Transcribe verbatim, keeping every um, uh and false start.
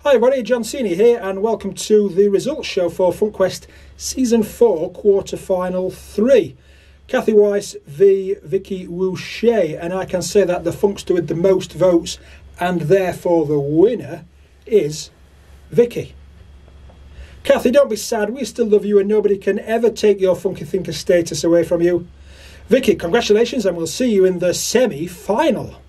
Hi everybody, John Cini here and welcome to the results show for FunQuest Season four Quarter Final three. Cathy, Weiss v Vicki, Wusche, and I can say that the Funkster with the most votes and therefore the winner is Vicki. Cathy, don't be sad, we still love you and nobody can ever take your Funky Thinker status away from you. Vicki, congratulations and we'll see you in the semi-final.